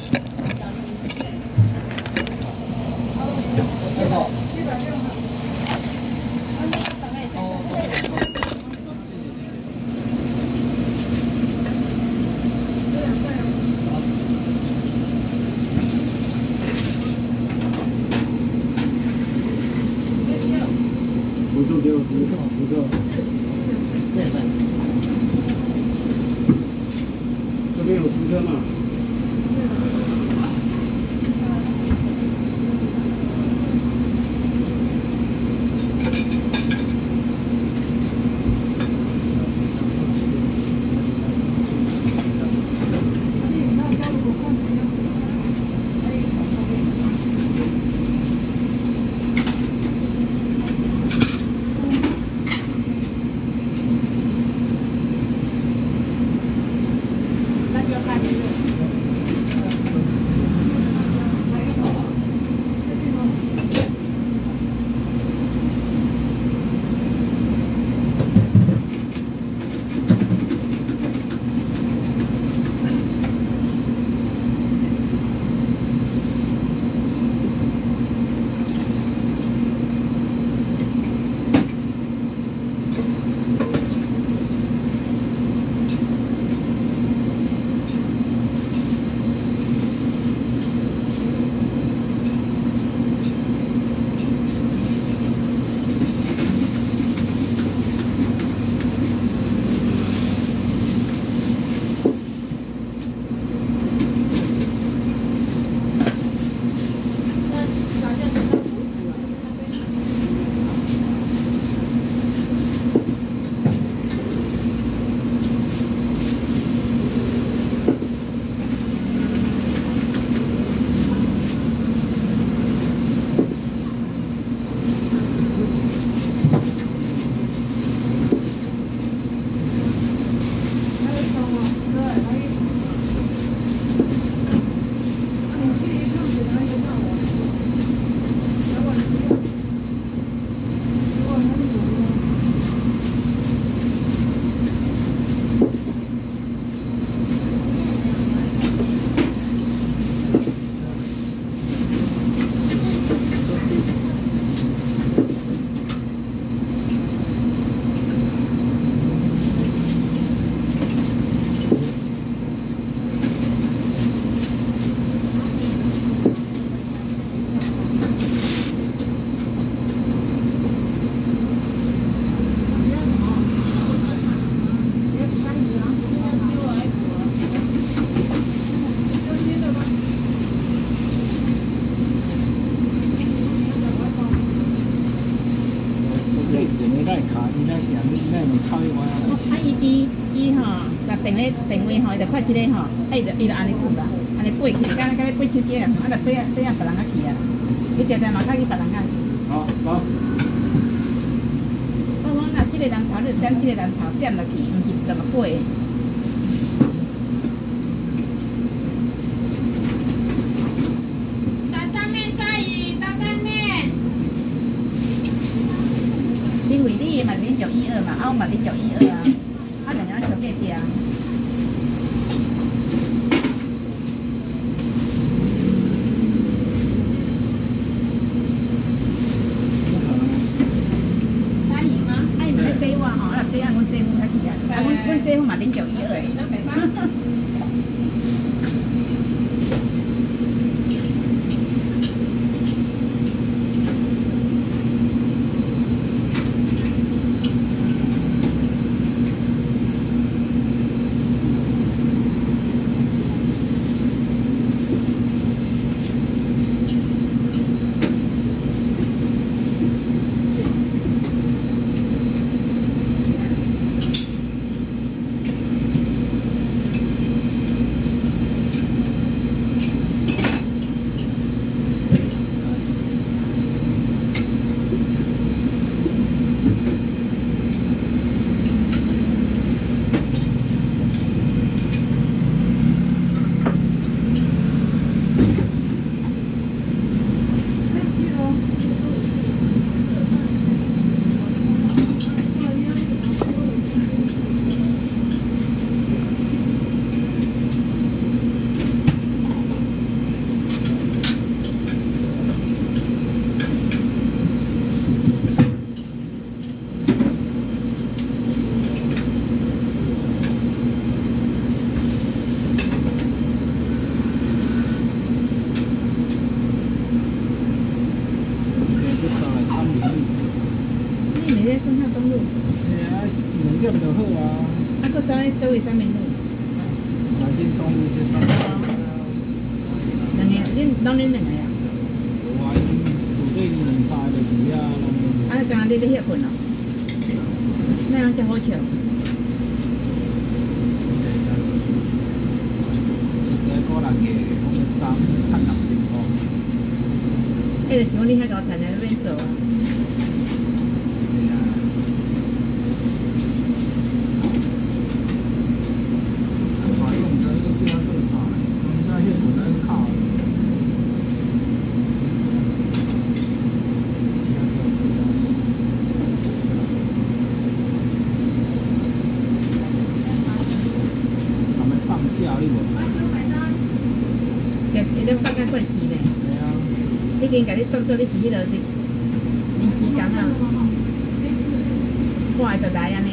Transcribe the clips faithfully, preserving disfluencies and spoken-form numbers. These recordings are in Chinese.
我就给我十个，十个。对对。这边有十个嘛？ 快起来吼，哎，伊就伊就安尼做啦，安尼飞起，敢敢咧飞手机啊，啊，就飞啊飞啊别人啊去啊，伊常常嘛较去别人啊。 好，好。 我讲若即个人头你点，即个人头点落去，毋是怎么飞？ 炸酱面、鲨鱼、刀干面。 因为你嘛零九一二嘛，啊我嘛零九一二啊，啊两样小隔壁啊。这份嘛零九一二诶。 拢恁两个呀？ 有啊，因厝底两三个就是遐， 啊，刚刚你咧歇困哦？那样才好笑。 一个人个，我们昨趁六千块。 迄就是讲你遐高赚的免做啊。已经甲你当做你是迄落临临时工啊，我会就来安尼。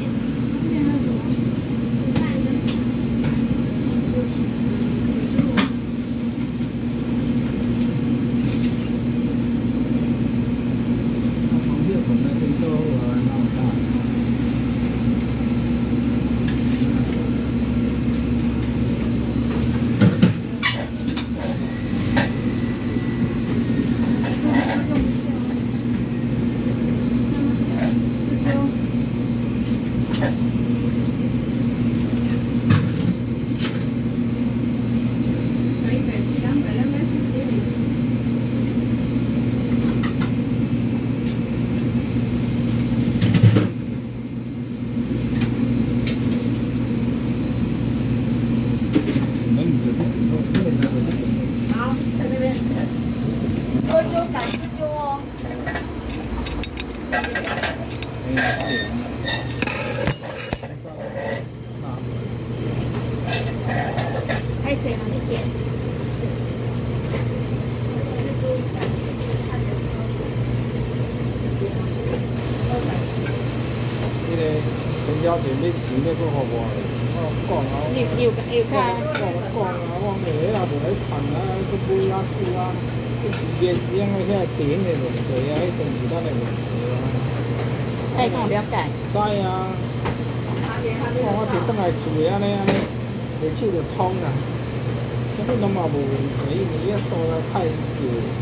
成交前面钱要搁互我的，我讲啊， 你有有卡？ 讲讲啊，我下也无来趁啊，搁买啊久啊，迄时间因为遐电的问题啊，迄段时间的问题啊。 哎，敢有了解？ 知啊，我我摕转来厝的安尼安尼，一个手就通啊，啥物拢嘛无问题，因为遐数啊太旧。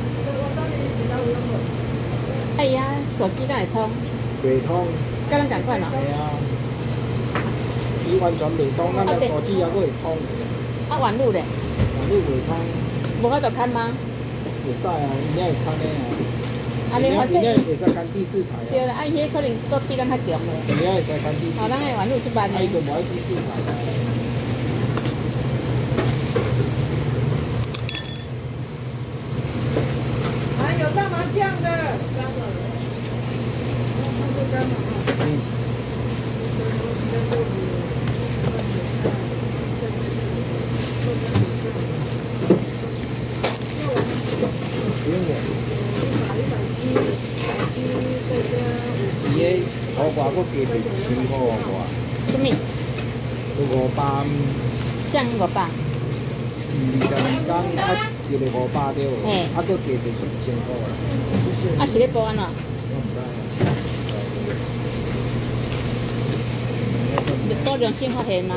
哎呀，手机敢会通？ 袂通。 甲咱共款咯。 系啊，伊完全袂通，咱个手机还佫会通。 啊，网络咧？ 网络袂通。 无法度看吗？ 会使啊，伊遐会通的啊。 安尼反正伊会使看第四台啊。 对啦，啊，伊迄可能佫比咱较强咧。 伊遐会使看第四台。 哦，咱个网络一般啊，伊就无爱第四台啊。 还有炸麻酱的。 嗯。不用了。伊个土瓜佫加第一千块外。 什么？ 有五百。 酱五百。 二十二天啊，一个五百对。嘿。啊，佫加第一千块。 啊，是咧煲安怎？多良心发现吗？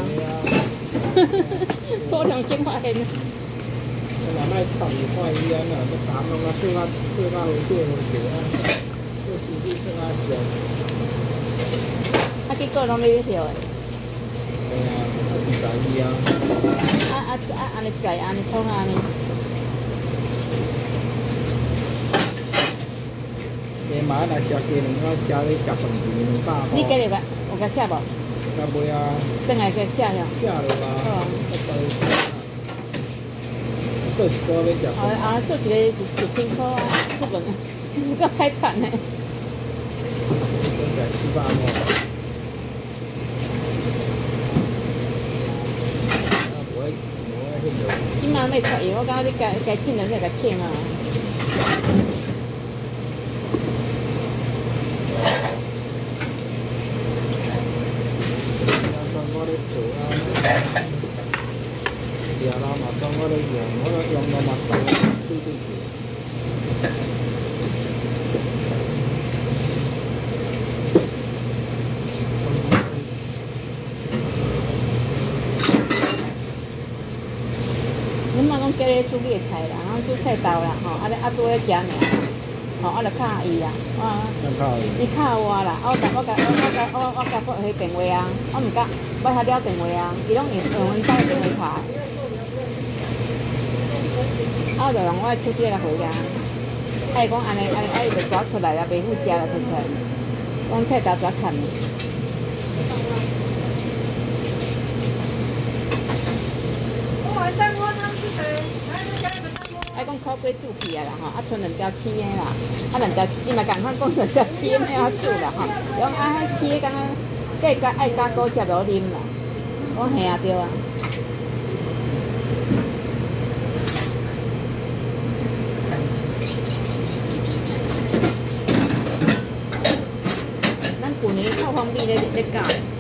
多良心发现。 咱若莫插伊看伊安那，要打拢啊，做啊做啊有做有做啊，做事体做啊少。 啊，结果拢咧跳诶。 嘿啊，啊唔在意啊。 啊啊啊！安尼在安尼创啊安尼。 下摆若食鸡卵，我食咧食饭钱两百块。 你今日个有甲写无？ 甲袂啊。 等下甲写哟。 写落啊。好。做一个要食。 哦啊，做一个一一千块啊，出门啊，够歹赚呢。 食七百块。无爱无爱迄落。 即摆要出去，我感觉你该该请人才甲请啊。 夜啦嘛，装我咧用，我咧用到嘛手对对对。 恁妈讲叫你煮叶菜啦，然后煮菜豆啦，吼，啊咧啊拄咧食尔，吼，啊就敲伊啦，啊， 真靠伊。 伊敲我啦，啊我甲我甲我我甲我我甲拨迄电话啊，我毋甲拨遐了电话啊，伊拢用用阮家电话敲，啊就用我的手机来回啊，啊伊讲安尼安尼，啊伊就抓出来啊，袂好食啦，摕出来，讲菜豆抓看。 我蛋锅汤是谁？来，再加一个蛋锅。 啊，讲烤鸡煮起来啦吼，啊，剩两条起的啦，啊，两条伊嘛共款讲两条起的要煮啦吼，讲啊，迄起的敢若计加爱加果汁落啉啦，我嘿啊对啊。咱旧年靠方便咧咧教。